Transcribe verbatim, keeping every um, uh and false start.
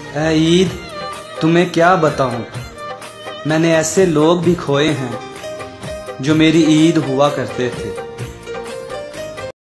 ऐ ईद तुम्हें क्या बताऊं, मैंने ऐसे लोग भी खोए हैं जो मेरी ईद हुआ करते थे।